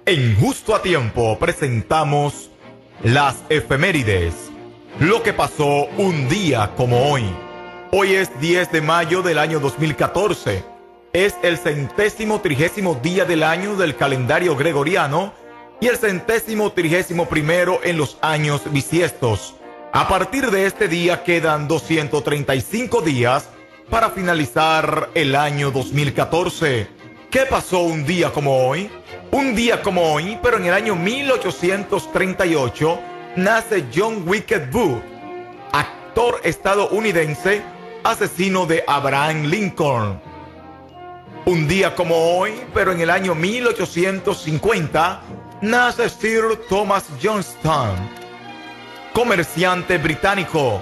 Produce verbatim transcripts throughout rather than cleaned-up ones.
En Justo a Tiempo presentamos las efemérides, lo que pasó un día como hoy. Hoy es diez de mayo del año dos mil catorce. Es el centésimo trigésimo día del año del calendario gregoriano y el centésimo trigésimo primero en los años bisiestos. A partir de este día quedan doscientos treinta y cinco días para finalizar el año dos mil catorce. ¿Qué pasó un día como hoy? Un día como hoy, pero en el año mil ochocientos treinta y ocho, nace John Wilkes Booth, actor estadounidense, asesino de Abraham Lincoln. Un día como hoy, pero en el año mil ochocientos cincuenta, nace Sir Thomas Johnston, comerciante británico.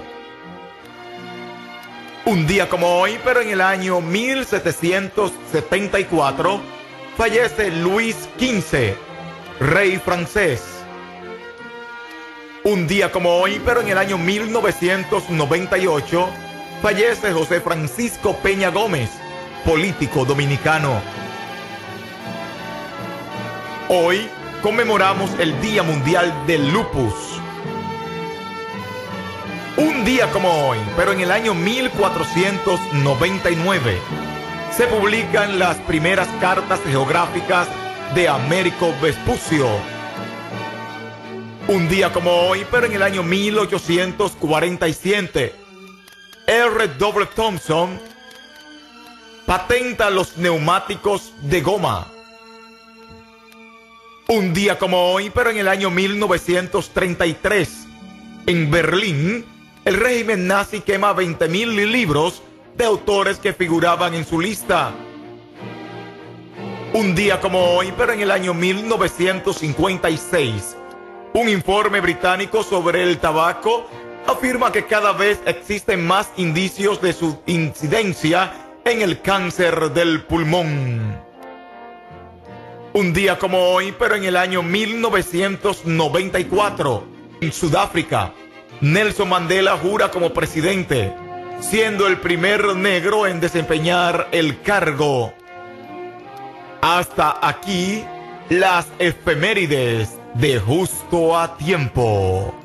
Un día como hoy, pero en el año mil setecientos setenta y cuatro, fallece Luis quince, rey francés. Un día como hoy, pero en el año mil novecientos noventa y ocho, fallece José Francisco Peña Gómez, político dominicano. Hoy conmemoramos el Día Mundial del Lupus. Un día como hoy, pero en el año mil cuatrocientos noventa y nueve, se publican las primeras cartas geográficas de Américo Vespucio. Un día como hoy, pero en el año mil ochocientos cuarenta y siete, R W Thompson patenta los neumáticos de goma. Un día como hoy, pero en el año mil novecientos treinta y tres, en Berlín, el régimen nazi quema veinte mil libros de autores que figuraban en su lista. Un día como hoy, pero en el año mil novecientos cincuenta y seis, un informe británico sobre el tabaco afirma que cada vez existen más indicios de su incidencia en el cáncer del pulmón. Un día como hoy, pero en el año mil novecientos noventa y cuatro, en Sudáfrica, Nelson Mandela jura como presidente, siendo el primer negro en desempeñar el cargo. Hasta aquí las efemérides de Justo a Tiempo.